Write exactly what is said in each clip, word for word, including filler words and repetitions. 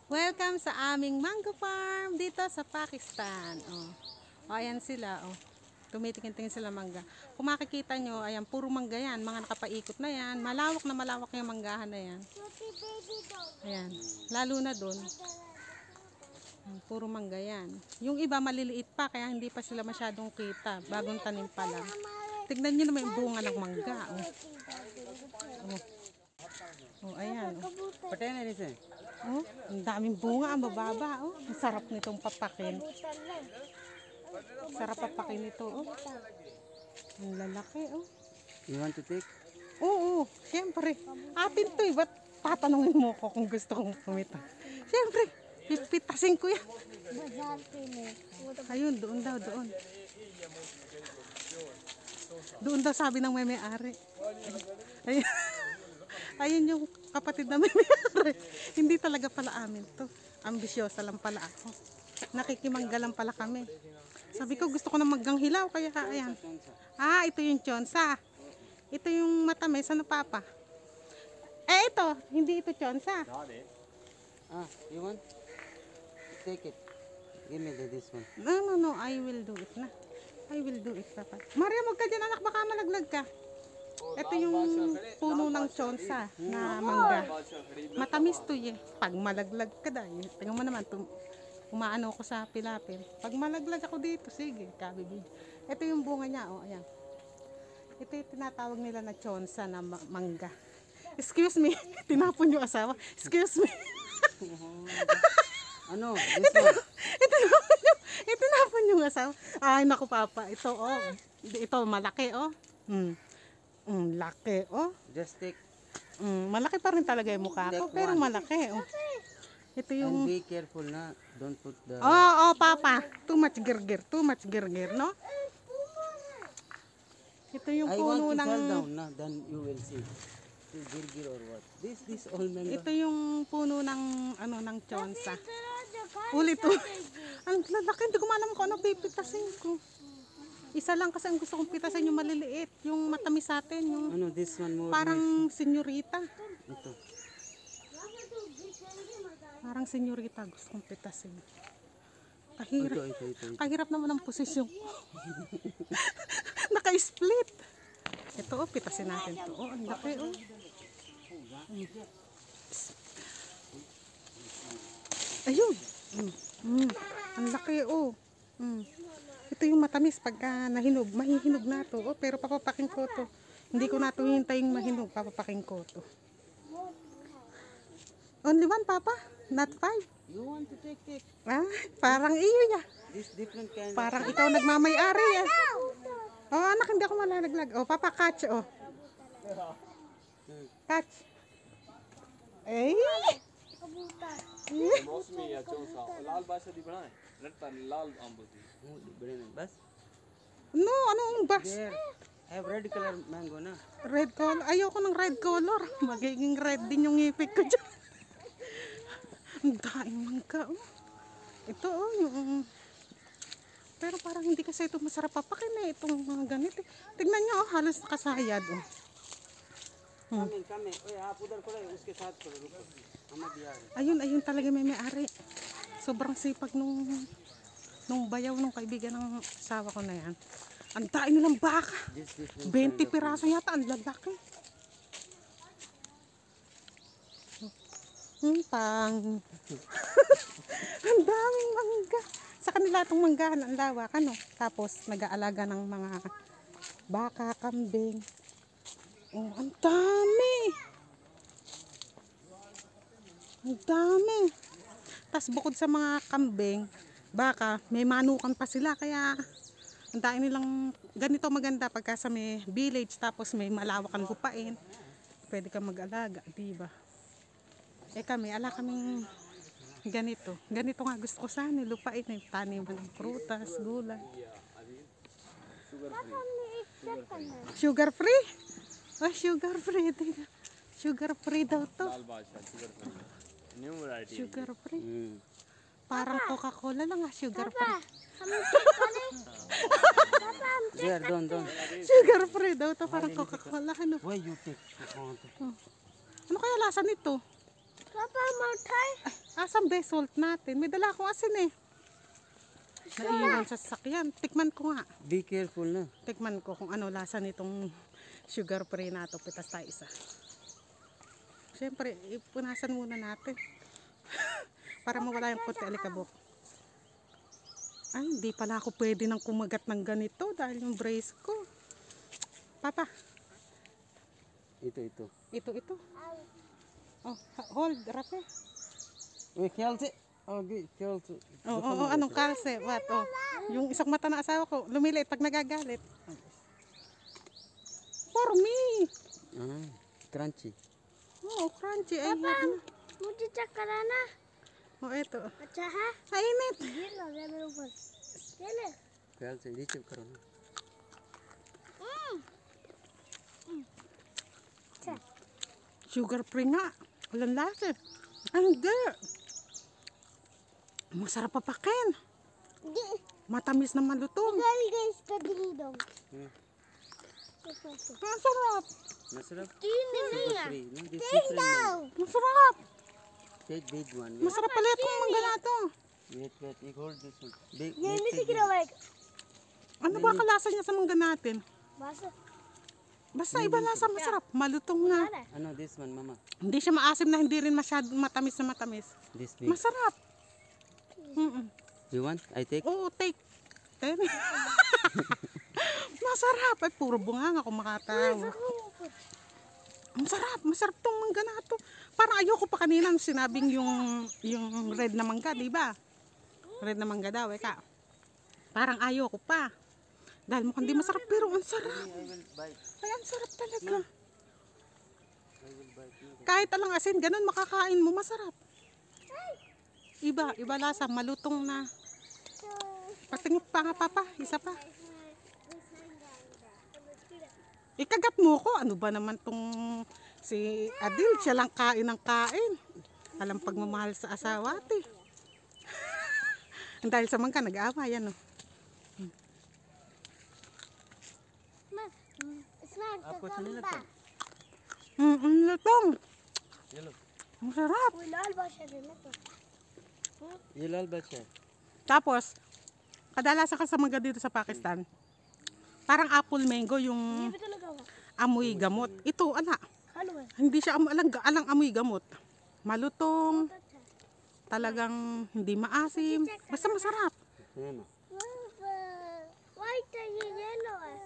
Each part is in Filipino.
Welcome sa aming mango farm dito sa Pakistan. Oh. O, ayan sila. Oh. Tumitingin-tingin sila mangga. Kung makikita nyo, ayan, puro mangga yan. Mga nakapaikot na yan. Malawak na malawak yung manggahan na yan. Ayan. Lalo na dun. Ayan, puro mangga yan. Yung iba maliliit pa, kaya hindi pa sila masyadong kita. Bagong tanim pa lang. Tignan nyo naman yung bunga ng mangga. Oh. Oh. Oh, ayan. Oh. Oh, ang daming bunga, ang bababa. Oh. Ang sarap nitong papakin. Sarap papakin ito. Oh. Ang lalaki. Oh. You want to take? Oo, siyempre. Atin to eh. Ba't tatanungin mo ko kung gusto kong pumita? Siyempre, pipitasin ko yan. Ayun, doon daw, doon. Doon daw sabi ng may may-ari. Ayun. Ayun yung kapatid na may may-ari. Hindi talaga pala amin to. Ambisyosa lang pala ako. Nakikimangga lang pala kami. Sabi ko gusto ko na maggang hilaw kaya ayan. Ah, ito yung chonsa. Ito yung matamis. Ano papa? Eh ito, hindi ito chonsa. Ah, you want? Take it. Give me the, this one. No, no, no. I will do it na. I will do it, papa. Maria, wag ka dyan anak. Baka malaglag ka. Ito yung puno ng chonsa na mangga. Matamis to eh. Pag malaglag ka dahil. Tingnan mo naman, tum umaano ko sa pilapil. Pag malaglag ako dito, sige, kabibi. Ito yung bunga niya, oh, ayan. Ito yung tinatawag nila na chonsa na ma mangga. Excuse me, tinapon yung asawa. Excuse me. Ano? This one? Itinapon yung, itinapon yung asawa. Ay, naku papa, ito, oh. Ito, malaki, oh. Hmm. Mm, laki, oh. Just take. Mm, malaki pa rin talaga yung mukha ko, pero malaki, oh. Ito yung... And be careful na. Don't put the... Oh, oh, papa. Too much girgir. Too much girgir, no? Ito yung I puno want to ng... fall down na. Then you will see. Girgir or what? This, this all mango. Ito yung puno ng, ano, ng chonsa. Ulit, oh. Ang lalaki. Hindi ko malam kung ano pipitasin ko. Isa lang kasi ang gusto kong pitasin yung maliliit. Yung matamis sa atin. Yung Ano, this one more. parang senyorita. Ito. Parang senyorita gusto kong pitasin. Kahirap. Ito, ito, ito. ito. Kahirap naman ang posisyon. Naka-split. Ito, oh, pitasin natin to. Oh, ang laki, oh. Mm. Ayun. Mm. Mm. Ang laki, oh. Mm. Ito yung matamis pagka nahinog. Mahihinog na to. Oh, pero papapaking ko to. Hindi ko na to hintayin mahinog. Papapaking ko to. Only one, papa? Not five? You want to take it? Ah, parang iyo ya. This different kind of... Parang ikaw nagmamay-ari eh. Oh, anak, hindi ako malalaglag. Oh, papa, catch, oh. Catch. Eh? मौसमी या चौसा लाल बादशाह दी बनाए रेड पर लाल अंब दी Bas? No, anong bas? There. Have red color mango na. Red color. Ayoko ng red color. Magiging red din yung ngipik ko dyan. Ang daing mangga, oh. Ito, oh, yung... Pero parang hindi kasi ito masarap papakin eh. Itong mga ganito. Tignan nyo, oh, halos nakasayad, oh. Hmm. Kame, kame. Oye, आप उधर खड़े उसके साथ खड़े रुको. हमें दिया है. Ayun, ayun talaga may may-ari. Sobrang sipag nung nung bayaw nung kaibigan ng asawa ko na yan. Ang dami nilang baka. This different twenty kind of- piraso yata, ang lalaki. Hmm, pang. Ang daming mangga. Sa kanila itong manggahan, ang lawak, ano? Tapos, nag-aalaga ng mga baka, kambing. Oh, ang dami. Ang dami. Tapos bukod sa mga kambing, baka, may manukan pa sila. Kaya, ang dami nilang, ganito maganda pagka sa may village, tapos may malawak ang lupain. Pwede kang mag-alaga, diba? Eh kami, ala kaming ganito. Ganito nga gusto ko sana, lupain, eh, taniman ng prutas, gulay. Sugar free? Oh, sugar free. Sugar free daw to. Lal Badshah sugar free new variety Sugar free. Hmm. Parang Coca-Cola lang ah, sugar free. There, don't, don't. Sugar free daw to, parang Coca-Cola. Ano? Why you take? Ano kaya lasa nito? Papa, mau try? Ah, Asan ba yung salt natin? May dala akong asin eh. Naiiwan sa sasakyan. Tikman ko nga. Be careful na. Tikman ko kung ano lasa nitong sugar free na to. Pitas tayo isa. Siyempre, ipunasan muna natin. Para mawala yung konti alikabok. Ay, hindi pala ako pwede nang kumagat ng ganito dahil yung brace ko. Papa, Ito, ito. ito, ito. Oh, ha- hold, Rafe. Uy, kalse. Okay, kalse. Oo, oh, oh, anong kalse? What? Oh, yung isang mata na asawa ko, lumiliit pag nagagalit. For me. Ah, crunchy. Oh, crunchy. Ay, Papa, मुझे चक्कर आना oh, ito. अच्छा है Ay, init. गिर ना जाए मेरे ऊपर ले ले Kalse, नीचे करो ना. Sugar free nga. Walang lasa. Ay, hindi. Masarap papakin. Matamis na malutong. गाली गई इसका दिल दो Hmm. Masarap. Masarap. तीन नहीं Sugar है free. No, this is different. Masarap. Take big one. Wait, Masarap pala itong mangga na to. wait, wait. You hold this one. Big, ये wait, नहीं take दिख big रहा है Ano ba kalasa niya sa mangga natin? बस Basta iba lasa, masarap. Malutong nga. है Ano, this one, mama. Hindi siya maasim na hindi rin masyado matamis na matamis. This big. Masarap. Mm-mm. You want? I take? Oo, take. Ten. Masarap. Ay, puro bunga nga kumakatawa. Masarap. Masarap tong mangga na to. Parang ayoko pa kanina nung sinabing yung, yung red na mangga, di ba? Red na mangga daw, eka. Parang ayoko pa. Dahil mukhang di masarap, pero ang sarap. I will bite. Ay, ang sarap talaga. I will bite. No. Kahit alang asin, ganun makakain mo, masarap. Iba, iba lasa, malutong na. Patingin pa nga, papa, isa pa. Ikagat mo ko, ano ba naman tong si Adil, siya lang kain ng kain. Alam pagmamahal sa asawa, ate. Dahil sa mangga, nag-aaway, yan, oh. इसमें आपको अच्छा नहीं लगता? Mm, ang lutong. ये लो. Masarap. कोई लाल बादशाह देना तो ये लाल बादशाह है. Tapos, kadalasan ka sa mangga dito sa Pakistan, parang apple mango yung भी तो लगा हुआ amoy gamot. Ito, ala, hello है hindi siya am alang, alang amoy gamot. Malutong, अच्छा है talagang hindi maasim. Basta masarap. है ना. वाइट है ये येलो है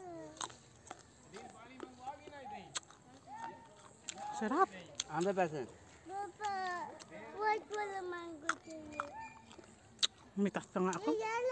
Sarap. आंधे पैसे. पापा वाइट वाला मैंगो चाहिए Mitas na nga ako. ये येलो